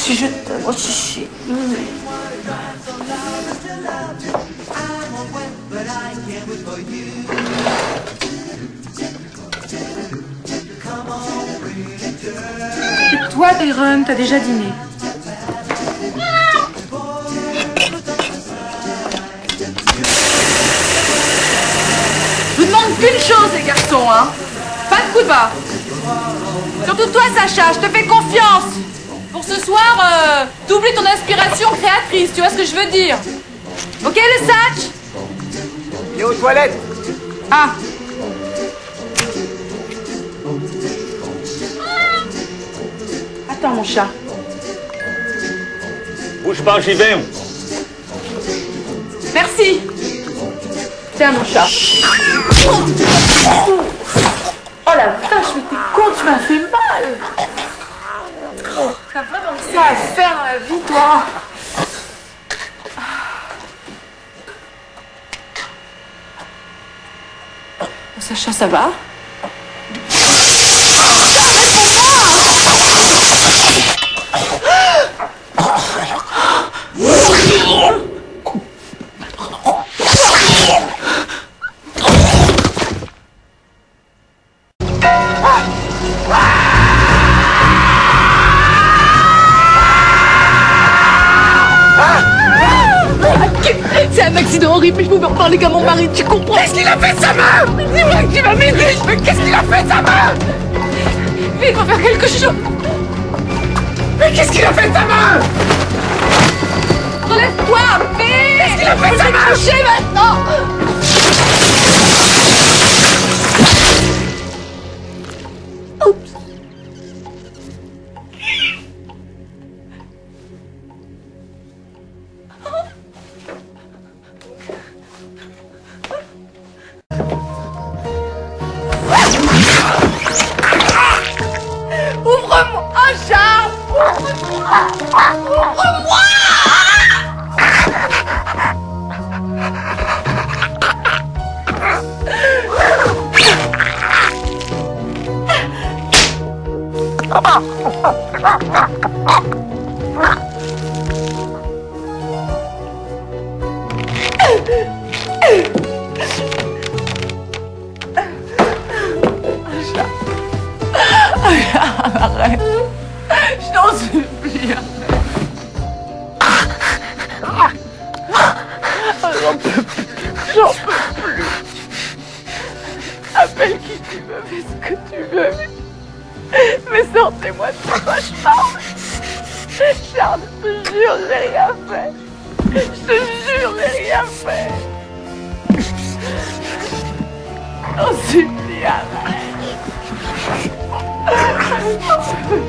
aussi, je t'aime aussi. Et toi, Tyron, t'as déjà dîné? Je vous demande qu'une chose, les garçons, hein. Pas de coup de barre. Surtout toi, Sacha, je te fais confiance. Pour ce soir, t'oublies ton inspiration créatrice, tu vois ce que je veux dire? Ok, le Satch? Il est aux toilettes. Ah. Attends, mon chat. Bouge pas, j'y vais. Merci. Tiens, mon chat. Oh la vache, mais t'es con, tu m'as fait mal. T'as vraiment que ça à faire dans la vie, toi. Sacha, ça va? C'est un accident horrible, mais je pouvais en parler qu'à mon mari, tu comprends? Qu'est-ce qu'il a fait de sa main? Dis-moi que tu vas m'aider! Mais qu'est-ce qu'il a fait de sa main? Mais il faut faire quelque chose! Mais qu'est-ce qu'il a fait de sa main? Relève-toi, mais... Qu'est-ce qu'il a fait de sa main? Coucher maintenant! Oups! Ouvre-moi, Charles! Ouvre-moi! Arrête! Je t'en supplie! J'en peux plus! J'en peux plus! Appelle qui tu veux, fais ce que tu veux, mais sortez-moi de ce cauchemar! Charles, je te jure, j'ai rien fait! Je te jure, j'ai rien fait! J'en supplie, arrête!